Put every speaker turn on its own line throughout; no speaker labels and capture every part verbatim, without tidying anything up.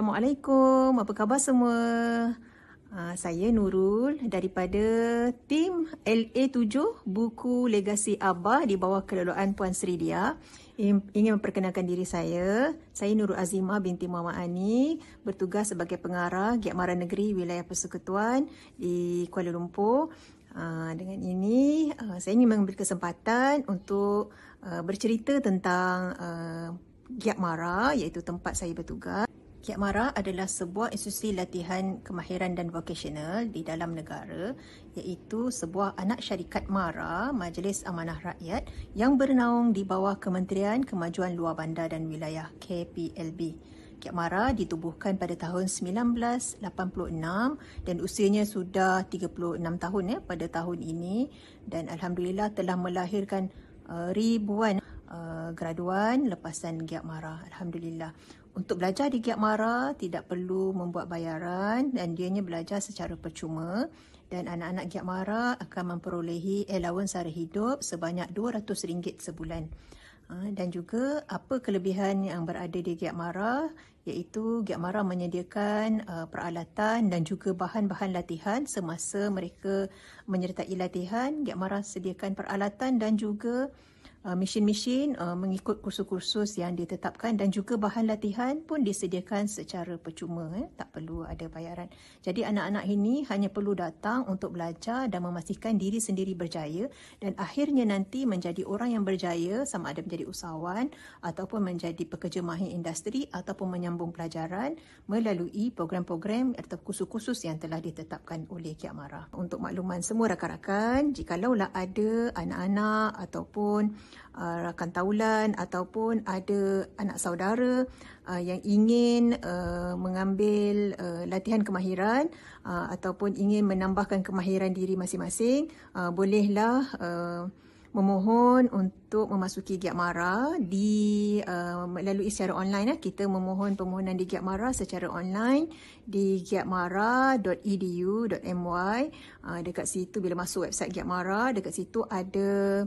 Assalamualaikum, apa khabar semua? Uh, saya Nurul daripada tim L A tujuh Buku Legasi Abah di bawah kelolaan Puan Sri Dia. Ingin memperkenalkan diri saya. Saya Nurul Azimah binti Muhammad Ani, bertugas sebagai pengarah Giat Mara Negeri Wilayah Persekutuan di Kuala Lumpur. Uh, dengan ini, uh, saya ingin mengambil kesempatan untuk uh, bercerita tentang uh, Giat Mara, iaitu tempat saya bertugas. Giat Mara adalah sebuah institusi latihan kemahiran dan vokasional di dalam negara, iaitu sebuah anak syarikat Mara, Majlis Amanah Rakyat, yang bernaung di bawah Kementerian Kemajuan Luar Bandar dan Wilayah K P L B. Giat Mara ditubuhkan pada tahun sembilan belas lapan puluh enam dan usianya sudah tiga puluh enam tahun ya pada tahun ini, dan alhamdulillah telah melahirkan uh, ribuan uh, graduan lepasan Giat Mara. Alhamdulillah. Untuk belajar di Giat Mara tidak perlu membuat bayaran dan dianya belajar secara percuma, dan anak-anak Giat Mara akan memperolehi allowance sara hidup sebanyak dua ratus ringgit sebulan. Dan juga apa kelebihan yang berada di Giat Mara, iaitu Giat Mara menyediakan uh, peralatan dan juga bahan-bahan latihan semasa mereka menyertai latihan. Giat Mara sediakan peralatan dan juga uh, mesin-mesin uh, mengikut kursus-kursus yang ditetapkan, dan juga bahan latihan pun disediakan secara percuma, eh? tak perlu ada bayaran. Jadi anak-anak ini hanya perlu datang untuk belajar dan memastikan diri sendiri berjaya, dan akhirnya nanti menjadi orang yang berjaya, sama ada menjadi usahawan ataupun menjadi pekerja mahir industri ataupun menyambung pelajaran melalui program-program atau kursus-kursus yang telah ditetapkan oleh Giat Mara. Untuk makluman semua rakan-rakan, jikalaulah ada anak-anak ataupun uh, rakan taulan ataupun ada anak saudara uh, yang ingin uh, mengambil uh, latihan kemahiran uh, ataupun ingin menambahkan kemahiran diri masing-masing, uh, bolehlah uh, memohon untuk memasuki Giat Mara di uh, melalui secara online. Eh. Kita memohon permohonan di Giat Mara secara online di giatmara dot e d u dot m y. Uh, dekat situ bila masuk website Giat Mara, dekat situ ada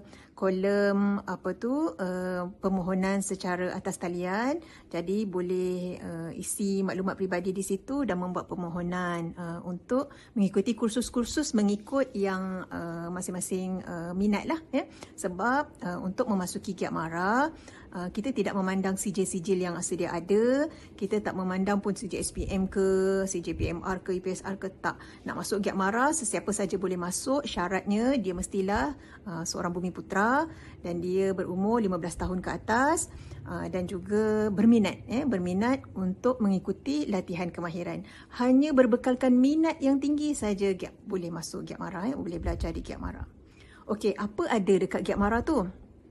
kolom apa tu uh, permohonan secara atas talian. Jadi boleh uh, isi maklumat peribadi di situ dan membuat permohonan uh, untuk mengikuti kursus-kursus mengikut yang uh, masing-masing uh, minat lah. Ya. Sebab uh, untuk memasuki Giat Mara, uh, kita tidak memandang sijil-sijil yang sedia ada. Kita tak memandang pun sijil S P M ke, sijil P M R ke, I P S R ke, tak. Nak masuk Giat Mara, sesiapa saja boleh masuk. Syaratnya dia mestilah uh, seorang bumi putra dan dia berumur lima belas tahun ke atas uh, dan juga berminat eh, berminat untuk mengikuti latihan kemahiran. Hanya berbekalkan minat yang tinggi saja Giat boleh masuk Giat Mara, eh, boleh belajar di Giat Mara. Okey, apa ada dekat Giat Mara tu?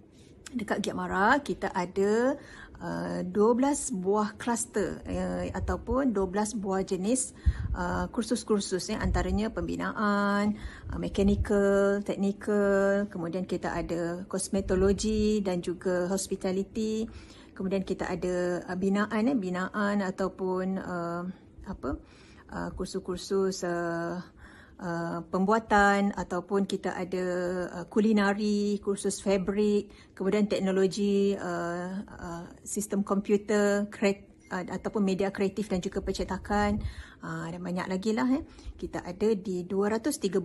Dekat Giat Mara kita ada uh, dua belas buah kluster uh, ataupun dua belas buah jenis uh, kursus-kursus, ya, antaranya pembinaan, uh, mechanical, technical, kemudian kita ada kosmetologi dan juga hospitality, kemudian kita ada uh, binaan, eh, binaan ataupun uh, apa uh, kursus-kursus uh, Uh, pembuatan, ataupun kita ada uh, kulinari, kursus fabrik, kemudian teknologi, uh, uh, sistem komputer, kreat, uh, ataupun media kreatif dan juga percetakan, uh, dan banyak lagi lah. Eh. Kita ada di dua ratus tiga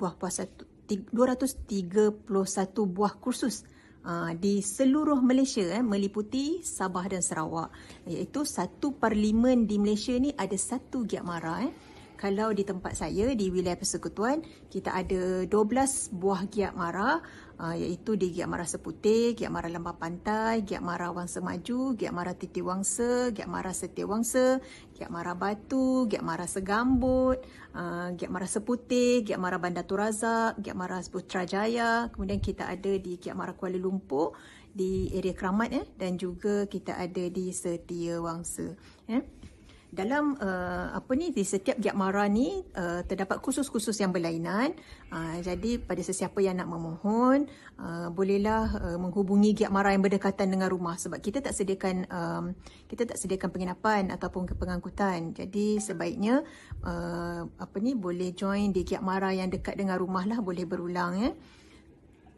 puluh satu buah kursus uh, di seluruh Malaysia, eh, meliputi Sabah dan Sarawak, iaitu satu parlimen di Malaysia ni ada satu Giat Mara. Eh. Kalau di tempat saya di wilayah persekutuan, kita ada dua belas buah Giat Mara, uh, iaitu di Giat Mara Seputih, Giat Mara Lembah Pantai, Giat Mara Wangsa Maju, Giat Mara Titiwangsa, Giat Mara Setiawangsa, Giat Mara Batu, Giat Mara Segambut, uh, Giat Mara Seputih, Giat Mara Bandar Tun Razak, Giat Mara Putrajaya, kemudian kita ada di Giat Mara Kuala Lumpur di area Keramat, eh, dan juga kita ada di Setiawangsa. Eh. Dalam uh, apa ni di setiap Giat Mara ni uh, terdapat kursus-kursus yang berlainan. Uh, jadi pada sesiapa yang nak memohon, uh, bolehlah uh, menghubungi Giat Mara yang berdekatan dengan rumah, sebab kita tak sediakan um, kita tak sediakan penginapan ataupun pengangkutan. Jadi sebaiknya uh, apa ni boleh join di Giat Mara yang dekat dengan rumah lah, boleh berulang, ya.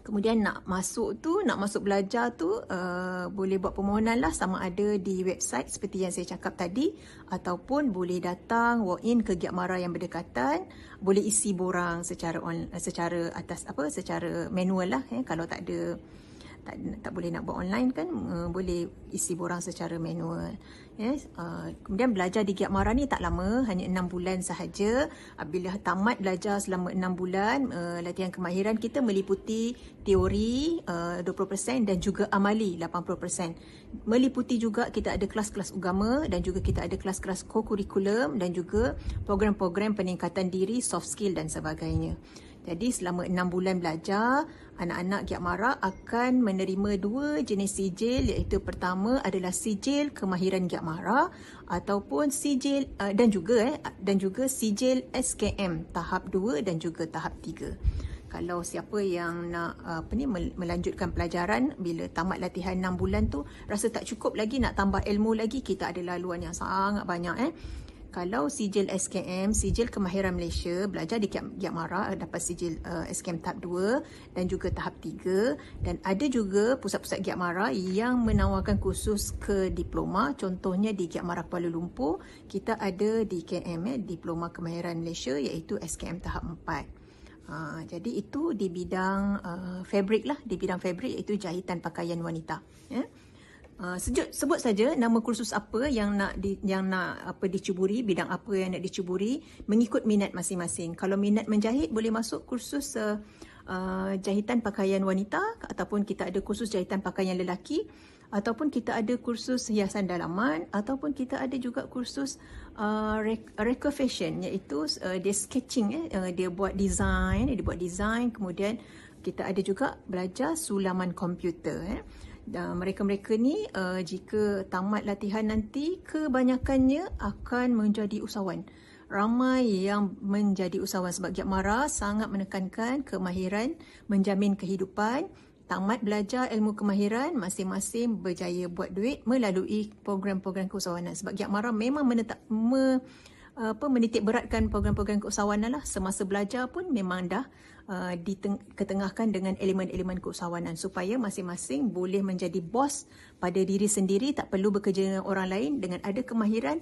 Kemudian nak masuk tu, nak masuk belajar tu uh, boleh buat permohonan lah, sama ada di website seperti yang saya cakap tadi, ataupun boleh datang walk in ke Giat Mara yang berdekatan, boleh isi borang secara on, secara atas apa secara manual lah, eh. Kalau tak ada tak, tak boleh nak buat online kan, uh, boleh isi borang secara manual. Yes. Uh, kemudian belajar di Giat Mara ni tak lama, hanya enam bulan sahaja. Bila tamat belajar selama enam bulan, uh, latihan kemahiran kita meliputi teori uh, dua puluh peratus dan juga amali lapan puluh peratus. Meliputi juga kita ada kelas-kelas agama dan juga kita ada kelas-kelas co-curriculum dan juga program-program peningkatan diri, soft skill dan sebagainya. Jadi selama enam bulan belajar, anak-anak Giat Mara akan menerima dua jenis sijil, iaitu pertama adalah sijil kemahiran Giat Mara ataupun sijil uh, dan juga eh, dan juga sijil S K M tahap dua dan juga tahap tiga. Kalau siapa yang nak apa ni melanjutkan pelajaran bila tamat latihan enam bulan tu rasa tak cukup lagi, nak tambah ilmu lagi, kita ada laluan yang sangat banyak eh. Kalau sijil S K M, sijil kemahiran Malaysia, belajar di Giat Mara dapat sijil uh, S K M tahap dua dan juga tahap tiga, dan ada juga pusat-pusat Giat Mara yang menawarkan kursus ke diploma. Contohnya di Giat Mara Kuala Lumpur, kita ada di K M eh, Diploma Kemahiran Malaysia, iaitu S K M tahap empat. Ha, jadi itu di bidang uh, fabrik lah, di bidang fabrik iaitu jahitan pakaian wanita. Ya. Uh, sejut, sebut saja nama kursus apa yang nak di, yang nak apa dicuburi, bidang apa yang nak dicuburi mengikut minat masing-masing. Kalau minat menjahit boleh masuk kursus uh, uh, jahitan pakaian wanita, ataupun kita ada kursus jahitan pakaian lelaki, ataupun kita ada kursus hiasan dalaman, ataupun kita ada juga kursus uh, reco fashion, iaitu uh, dia sketching, eh, uh, dia buat design, dia buat design. Kemudian kita ada juga belajar sulaman komputer. Eh. Dan mereka-mereka ni uh, jika tamat latihan nanti, kebanyakannya akan menjadi usahawan. Ramai yang menjadi usahawan sebab Giat Mara sangat menekankan kemahiran menjamin kehidupan. Tamat belajar ilmu kemahiran, masing-masing berjaya buat duit melalui program-program keusahawanan. Sebab Giat Mara memang menetap, me, apa, menitik beratkan program-program keusahawanan lah. Semasa belajar pun memang dah uh, diketengahkan dengan elemen-elemen keusahawanan supaya masing-masing boleh menjadi bos pada diri sendiri, tak perlu bekerja dengan orang lain. Dengan ada kemahiran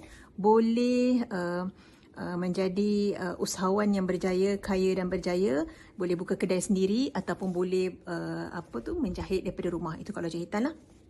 boleh uh, Uh, menjadi uh, usahawan yang berjaya, kaya dan berjaya, boleh buka kedai sendiri ataupun boleh uh, apa tu menjahit daripada rumah. Itu kalau jahitan lah.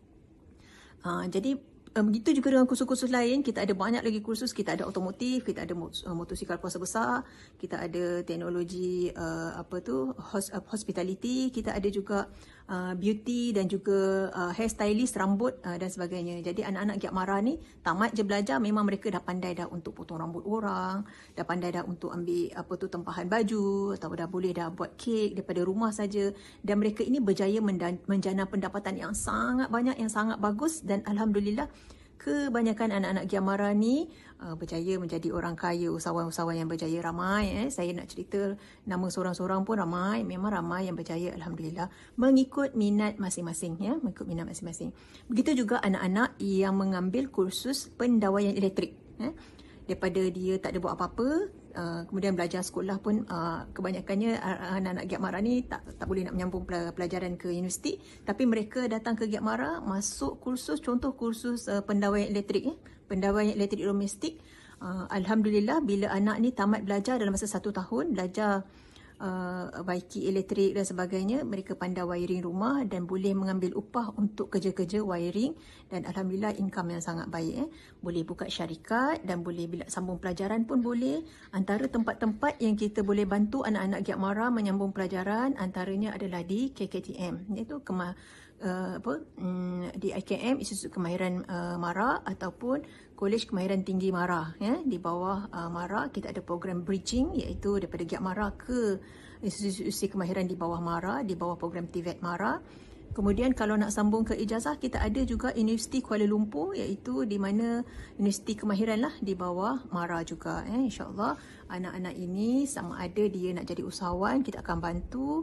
Uh, jadi begitu um, juga dengan kursus-kursus lain. Kita ada banyak lagi kursus. Kita ada otomotif, kita ada mot uh, motosikal kuasa besar, kita ada teknologi uh, apa tu hos uh, hospitality, kita ada juga uh, beauty dan juga uh, hairstylist, rambut uh, dan sebagainya. Jadi anak-anak Giat Mara ni tamat je belajar, memang mereka dah pandai dah untuk potong rambut orang, dah pandai dah untuk ambil apa tu tempahan baju, atau dah boleh dah buat kek daripada rumah saja. Dan mereka ini berjaya menjana pendapatan yang sangat banyak, yang sangat bagus, dan alhamdulillah kebanyakan anak-anak Giat Mara ni uh, berjaya menjadi orang kaya, usahawan-usahawan yang berjaya ramai. Eh. Saya nak cerita nama seorang-seorang pun ramai, memang ramai yang berjaya alhamdulillah mengikut minat masing-masing, ya, mengikut minat masing-masing. Begitu juga anak-anak yang mengambil kursus pendawaian elektrik. Eh. Daripada dia tak ada buat apa-apa, uh, kemudian belajar sekolah pun uh, kebanyakannya uh, anak-anak Giat Mara ni tak tak boleh nak menyambung pelajaran ke universiti, tapi mereka datang ke Giat Mara masuk kursus, contoh kursus uh, pendawaian elektrik, eh, pendawaian elektrik domestik. Uh, Alhamdulillah bila anak ni tamat belajar dalam masa satu tahun, belajar Uh, baiki elektrik dan sebagainya, mereka pandai wiring rumah dan boleh mengambil upah untuk kerja-kerja wiring, dan alhamdulillah income yang sangat baik. Eh. Boleh buka syarikat dan boleh bila sambung pelajaran pun boleh. Antara tempat-tempat yang kita boleh bantu anak-anak Giat Mara menyambung pelajaran antaranya adalah di K K T M, iaitu kema Uh, apa um, di I K M, Institut Kemahiran uh, Mara, ataupun Kolej Kemahiran Tinggi Mara, ya. Di bawah uh, Mara kita ada program bridging, iaitu daripada Giat Mara ke institusi kemahiran di bawah Mara, di bawah program T V E T Mara. Kemudian kalau nak sambung ke ijazah, kita ada juga Universiti Kuala Lumpur, iaitu di mana Universiti Kemahiran lah di bawah Mara juga. Eh. InsyaAllah anak-anak ini sama ada dia nak jadi usahawan, kita akan bantu.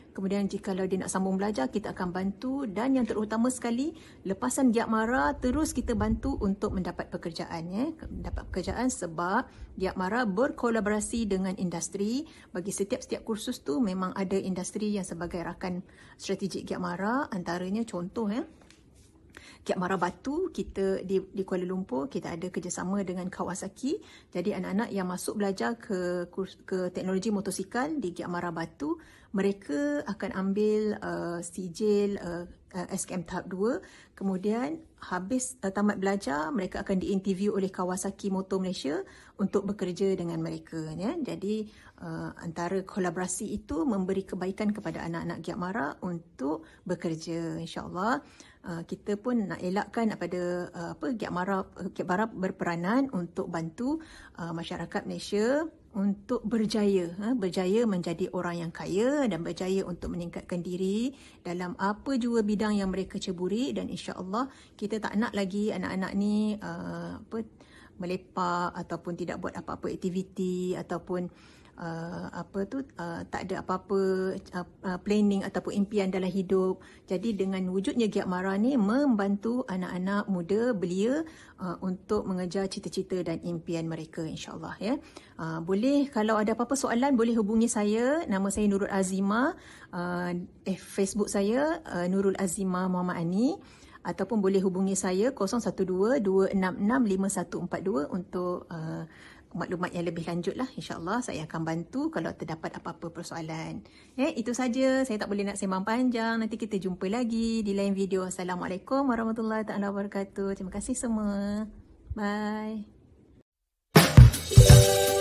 Kemudian jikalau dia nak sambung belajar, kita akan bantu. Dan yang terutama sekali, lepasan Giat Mara terus kita bantu untuk mendapat pekerjaan. Ya. Mendapat pekerjaan sebab Giat Mara berkolaborasi dengan industri. Bagi setiap-setiap kursus tu memang ada industri yang sebagai rakan strategik Giat Mara. Antaranya contoh ya, Giat Mara Batu, kita di, di Kuala Lumpur, kita ada kerjasama dengan Kawasaki. Jadi anak-anak yang masuk belajar ke kurs, ke teknologi motosikal di Giat Mara Batu, mereka akan ambil uh, sijil uh, uh, S K M tahap dua. Kemudian habis uh, tamat belajar, mereka akan diinterview oleh Kawasaki Motor Malaysia untuk bekerja dengan mereka. Ya. Jadi uh, antara kolaborasi itu memberi kebaikan kepada anak-anak Giat Mara untuk bekerja, insya-Allah. Uh, kita pun nak elakkan pada uh, apa Giat Mara Giat Mara berperanan untuk bantu uh, masyarakat Malaysia untuk berjaya, uh, berjaya menjadi orang yang kaya dan berjaya untuk meningkatkan diri dalam apa jua bidang yang mereka ceburi. Dan insya-Allah kita tak nak lagi anak-anak ni uh, apa melepak ataupun tidak buat apa-apa aktiviti ataupun Uh, apa tu uh, tak ada apa-apa uh, uh, planning ataupun impian dalam hidup. Jadi dengan wujudnya Giat Mara ni membantu anak-anak muda belia uh, untuk mengejar cita-cita dan impian mereka, insya-Allah ya. Uh, boleh kalau ada apa-apa soalan boleh hubungi saya. Nama saya Nurul Azima. Uh, eh, Facebook saya uh, Nurul Azima Muhammad Ani. Ataupun boleh hubungi saya kosong satu dua dua enam enam lima satu empat dua untuk uh, maklumat yang lebih lanjut lah. InsyaAllah saya akan bantu kalau terdapat apa-apa persoalan. Eh, itu saja. Saya tak boleh nak sembang panjang. Nanti kita jumpa lagi di lain video. Assalamualaikum warahmatullahi taala wabarakatuh. Terima kasih semua. Bye.